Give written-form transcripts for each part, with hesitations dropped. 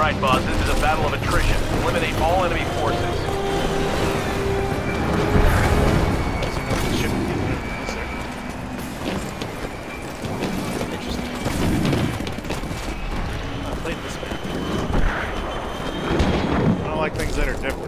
Alright, boss, this is a battle of attrition. Eliminate all enemy forces. I played this map. I don't like things that are different.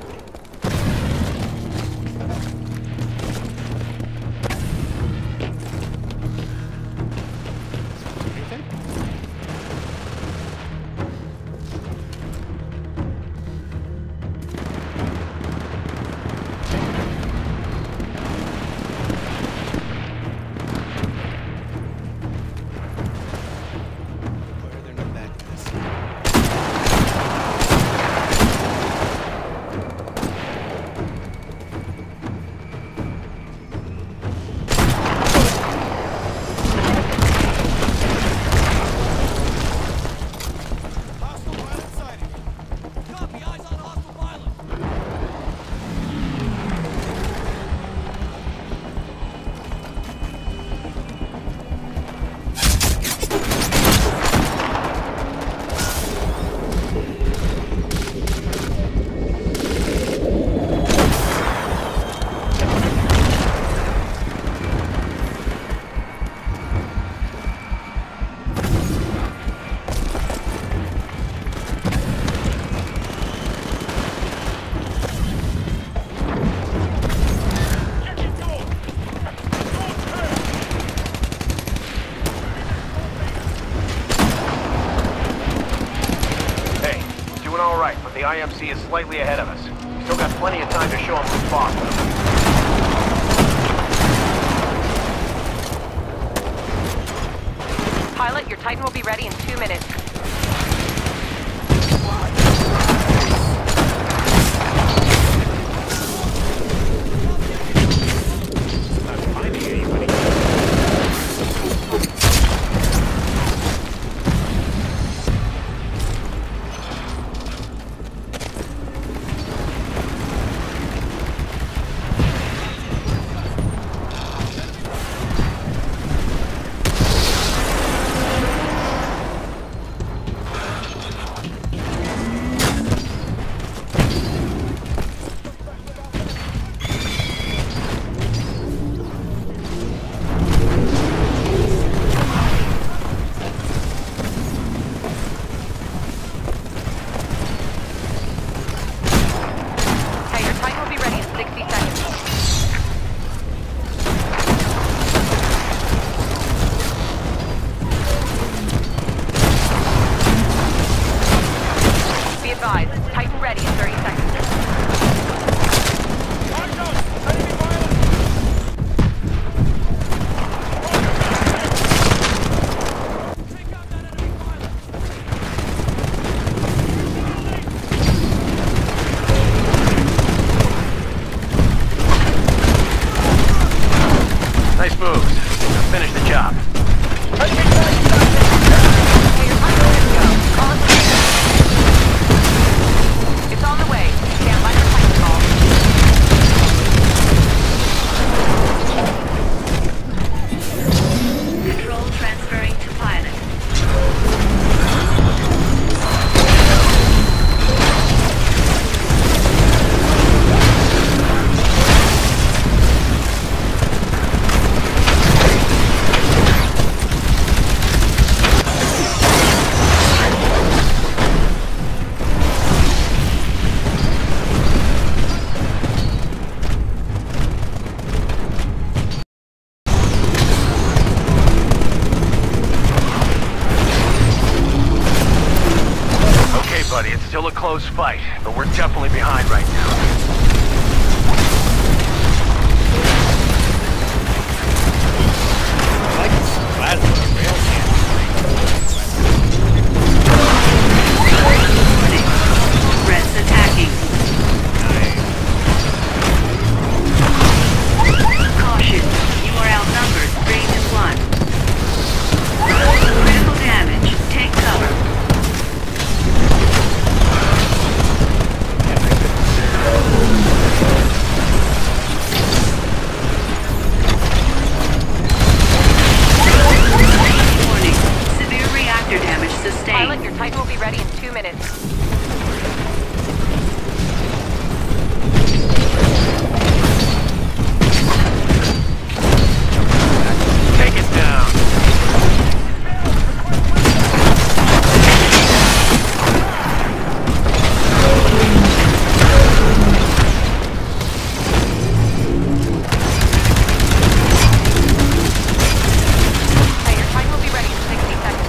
The IMC is slightly ahead of us. Still got plenty of time to show them who's boss. Pilot, your Titan will be ready in 2 minutes. Not finding anybody. Titan ready in 30 seconds. Nice moves. Now finish the job. It's on the way. Stand by for Titan call. Control transferring to pilot. Buddy, it's still a close fight, but we're definitely behind right now. I like this plasma rail Threats attacking. Caution, you are outnumbered 3-1. Critical damage. Take cover. Nice. ready in 2 minutes. Take it down. Okay, your Titan will be ready in 60 seconds.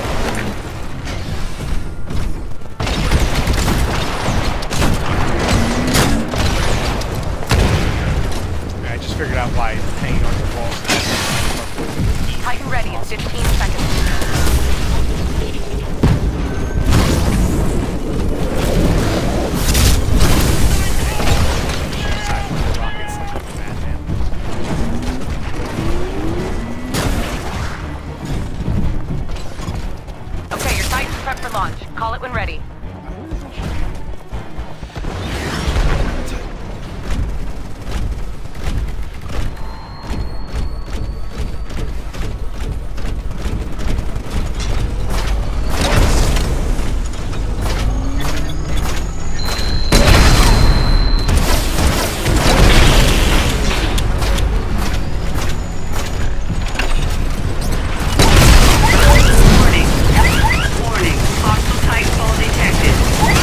I just figured out why it's hanging on the walls. Titan ready in 15 seconds. Rockets like a madman. Okay, your Titan's prepped for launch. Call it when ready. Warning. Warning. Hostile Titanfall detected.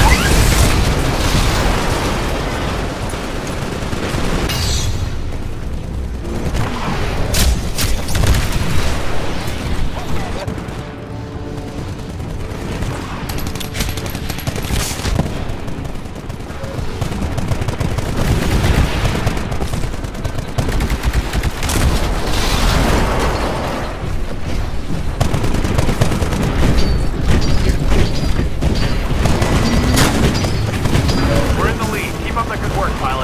We're in the lead. Keep up the good work, pilot.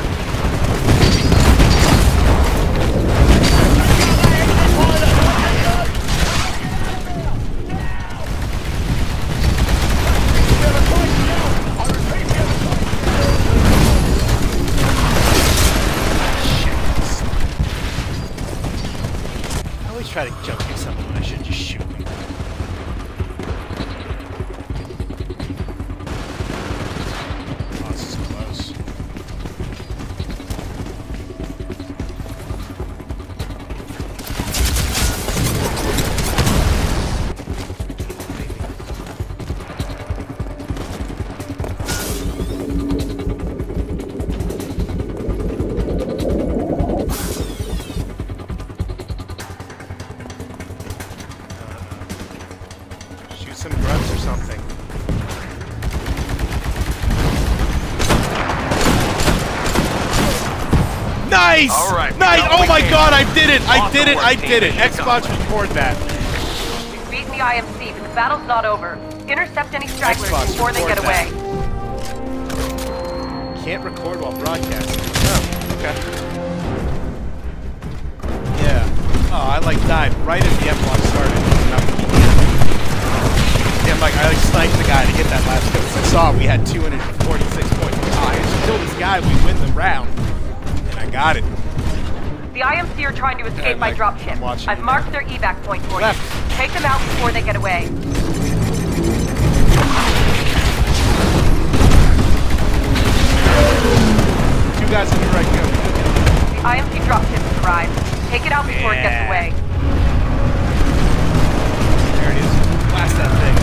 I always try to jump do something when I should just shoot. Oh, this is close. Shoot some grubs or something. Nice! All right, we Nice! got Oh what my we god, I came did it! I Awesome did it! work, I team. did it! Keep Xbox going. record that. We've beaten the IMC, but the battle's not over. Intercept any stragglers Xbox, before they record get away. Can't record while broadcasting. Oh, okay. Yeah. Oh, I like died right as the M-block started. Yeah, I sniped the guy to get that last kill. 'Cause I saw we had 246 points. Oh, I just killed this guy, we win the round. And I got it. The IMC are trying to escape Yeah, by Mike, dropship. I'm watching I've you marked now. their evac point for Left. you. Take them out before they get away. Two guys on your right, go. The IMC dropship has arrived. Take it out before it gets Yeah. away. There it is. Blast that thing.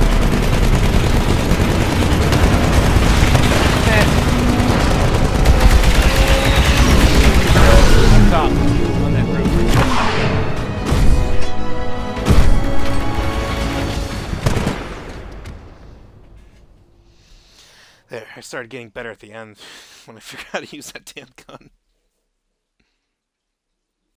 Up top, on that roof. There, I started getting better at the end when I figured out how to use that damn gun.